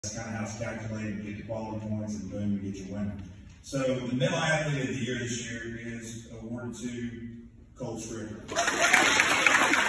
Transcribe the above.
That's kind of how it's calculated. You get the quality points, and boom, you get your winner. So the Male Athlete of the Year this year is awarded to Cole Strickler.